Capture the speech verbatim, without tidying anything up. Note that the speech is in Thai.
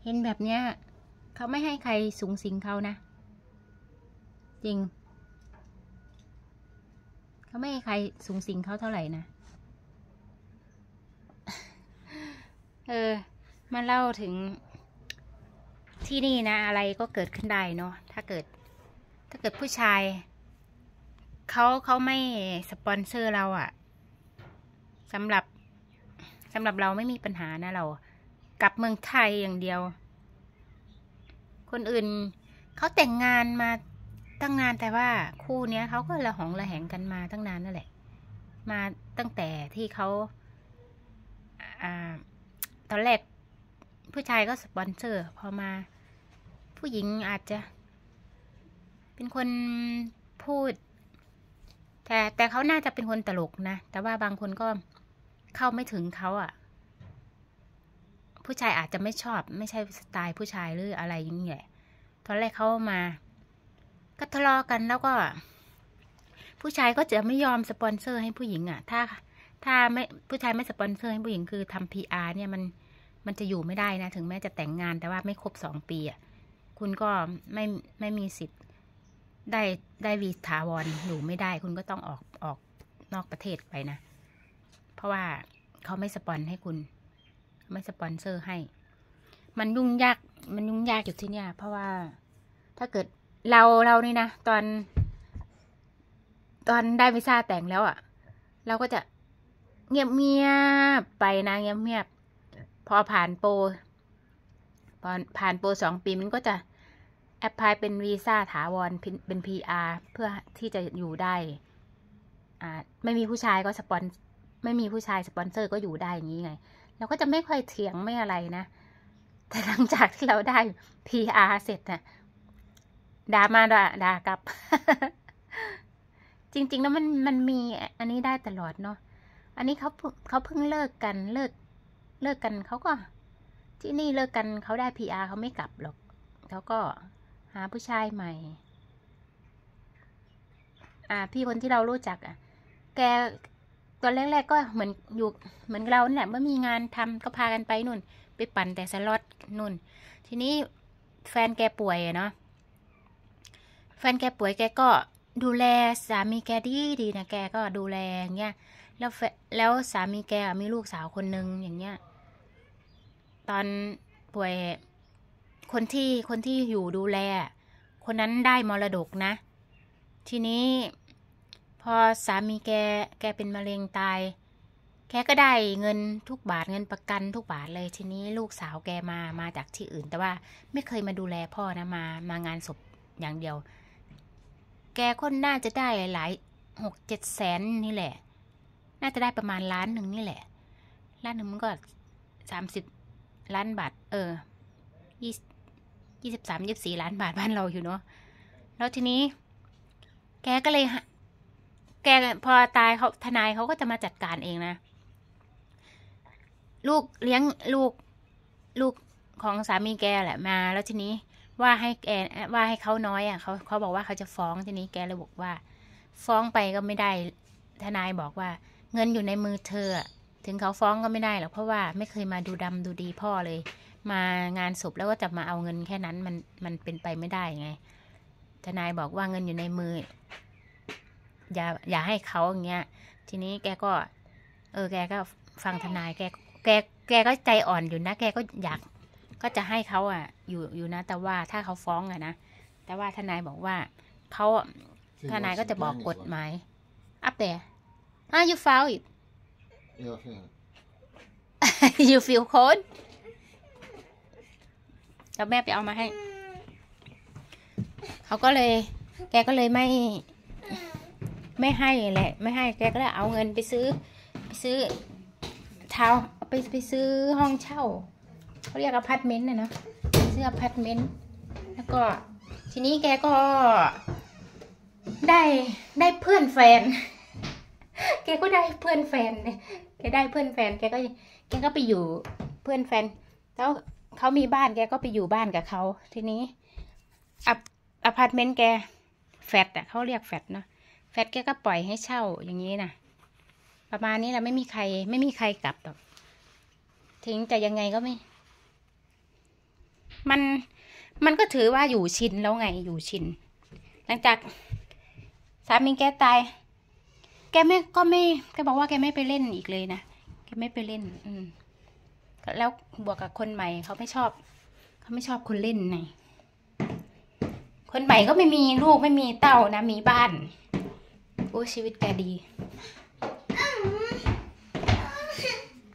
เห็นแบบเนี้ยเขาไม่ให้ใครสูงสิงเขานะจริงเขาไม่ให้ใครสูงสิงเขาเท่าไหร่นะเออมาเล่าถึงที่นี่นะอะไรก็เกิดขึ้นได้เนาะถ้าเกิดถ้าเกิดผู้ชายเขาเขาไม่สปอนเซอร์เราอะสำหรับสำหรับเราไม่มีปัญหานะเรากลับเมืองไทยอย่างเดียวคนอื่นเขาแต่งงานมาตั้งนานแต่ว่าคู่เนี้ยเขาก็ระหองระแหงกันมาตั้งนานนั่นแหละมาตั้งแต่ที่เขาอ่าตอนแรกผู้ชายก็สปอนเซอร์พอมาผู้หญิงอาจจะเป็นคนพูดแต่แต่เขาน่าจะเป็นคนตลกนะแต่ว่าบางคนก็เข้าไม่ถึงเขาอ่ะผู้ชายอาจจะไม่ชอบไม่ใช่สไตล์ผู้ชายหรืออะไรอย่างนี้แหละตอนแรกเขามาก็ทะเลาะกันแล้วก็ผู้ชายก็จะไม่ยอมสปอนเซอร์ให้ผู้หญิงอ่ะถ้าถ้าไม่ผู้ชายไม่สปอนเซอร์ให้ผู้หญิงคือทำ พี อาร์ เนี่ยมันมันจะอยู่ไม่ได้นะถึงแม้จะแต่งงานแต่ว่าไม่ครบสองปีอ่ะคุณก็ไม่ไม่มีสิทธิ์ได้ได้วีซ่าถาวรอยู่ไม่ได้คุณก็ต้องออกออกนอกประเทศไปนะเพราะว่าเขาไม่สปอนให้คุณไม่สปอนเซอร์ให้มันยุ่งยากมันยุ่งยากอยู่ที่เนี่ยเพราะว่าถ้าเกิดเราเรานี่นะตอนตอนได้วีซ่าแต่งแล้วอ่ะเราก็จะเงียบเงียบไปนะเงียบเงียบพอผ่านโปรพอผ่านโปรสองปีมันก็จะแอพพลายเป็นวีซ่าถาวรเป็น พี อาร์ เพื่อที่จะอยู่ได้อ่าไม่มีผู้ชายก็สปอนไม่มีผู้ชายสปอนเซอร์ก็อยู่ได้อย่างนี้ไงเราก็จะไม่ค่อยเถียงไม่อะไรนะแต่หลังจากที่เราได้ พี อาร์ เสร็จนะด่ามาด่าด่ากลับ จริงๆแล้วมันมันมีอันนี้ได้ตลอดเนาะอันนี้เขาเขาเพิ่งเลิกกันเลิกเลิกกันเขาก็ที่นี่เลิกกันเขาได้ พี อาร์ เขาไม่กลับหรอกเขาก็หาผู้ชายใหม่อ่าพี่คนที่เรารู้จักอ่ะแกตอนแรกๆก็เหมือนอยู่เหมือนเราเนี่ยเมื่อมีงานทำก็พากันไปนู่นไปปั่นแต่สล็อตนู่นทีนี้แฟนแกป่วยเนาะแฟนแกป่วยแกก็ดูแลสามีแกดีดีนะแกก็ดูแลอย่างเงี้ยแล้วแล้วสามีแกมีลูกสาวคนนึงอย่างเงี้ยตอนป่วยคนที่คนที่อยู่ดูแลคนนั้นได้มรดกนะทีนี้พอสามีแกแกเป็นมะเร็งตายแกก็ได้เงินทุกบาทเงินประกันทุกบาทเลยทีนี้ลูกสาวแกมามาจากที่อื่นแต่ว่าไม่เคยมาดูแลพ่อนะมามางานศพอย่างเดียวแกก็น่าจะได้หลายหกเจ็ดแสนนี่แหละน่าจะได้ประมาณล้านหนึ่งนี่แหละล้านหนึ่งมันก็สามสิบล้านบาทเออยี่ยี่สิบสามยี่สิบสี่ล้านบาทบ้านเราอยู่เนาะแล้วทีนี้แกก็เลยแกพอตายเขาทนายเขาก็จะมาจัดการเองนะลูกเลี้ยงลูกลูกของสามีแกแหละมาแล้วทีนี้ว่าให้แกว่าให้เขาน้อยอ่ะเขาเขาบอกว่าเขาจะฟ้องทีนี้แกเลยบอกว่าฟ้องไปก็ไม่ได้ทนายบอกว่าเงินอยู่ในมือเธอถึงเขาฟ้องก็ไม่ได้หรอกเพราะว่าไม่เคยมาดูดำดูดีพ่อเลยมางานศพแล้วก็จะมาเอาเงินแค่นั้นมันมันเป็นไปไม่ได้ไงทนายบอกว่าเงินอยู่ในมืออย่าอย่าให้เขาอย่างเงี้ยทีนี้แกก็เออแกก็ฟังทนายแกแกแกก็ใจอ่อนอยู่นะแกก็อยากก็จะให้เขาอ่ะอยู่อยู่นะแต่ว่าถ้าเขาฟ้องอะนะแต่ว่าทนายบอกว่าเขาทนายก็จะบอกกฎหมายอัปเดตอ่ะ you found it you feel cold แล้วแม่ไปเอามาให้เขาก็เลยแกก็เลยไม่ไม่ให้แหละไม่ให้แกก็เลยเอาเงินไปซื้อไปซื้อเท้าไปไปซื้อห้องเช่าเขาเรียกอพาร์ตเมนต์นะเนาะซื้ออพาร์ตเมนต์แล้วก็ทีนี้แกก็ได้ได้เพื่อนแฟนแกก็ได้เพื่อนแฟนเนี่ยแกได้เพื่อนแฟนแกก็แกก็ไปอยู่เพื่อนแฟนแล้วเขามีบ้านแกก็ไปอยู่บ้านกับเขาทีนี้ออพาร์ตเมนต์แกแฟลตอ่ะเขาเรียกแฟลตเนาะแฟลตแกก็ปล่อยให้เช่าอย่างนี้นะประมาณนี้แหละไม่มีใครไม่มีใครกลับหรอกถึงจะยังไงก็ไม่มันมันก็ถือว่าอยู่ชินแล้วไงอยู่ชิน หลังจากสามีแกตายแกไม่ก็ไม่แกบอกว่าแกไม่ไปเล่นอีกเลยนะแกไม่ไปเล่น อืมแล้วบวกกับคนใหม่เขาไม่ชอบเขาไม่ชอบคนเล่นไงคนใหม่ก็ไม่มีลูกไม่มีเต้านะมีบ้านโอ้ชีวิตแกดี